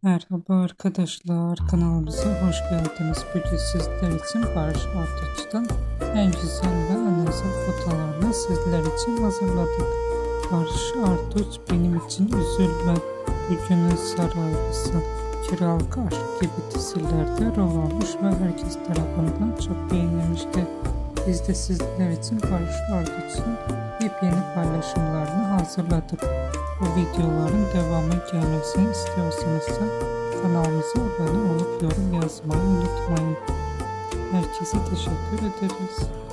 Merhaba arkadaşlar, kanalımıza hoş geldiniz. Bugün sizler için Baris Arduc'tan en güzel ve en özel fotolarını sizler için hazırladık. Baris Arduc benim için üzülme, bugünün saraylısı, kiralık aşk gibi dizilerde rol almış ve herkes tarafından çok beğenilmişti. Biz de sizler için Baris Arduc'un yepyeni paylaşımlarını hazırladık. Bu videoların devamı gelmesini istiyorsanız da kanalımıza abone olup yorum yazmayı unutmayın. Herkese teşekkür ederiz.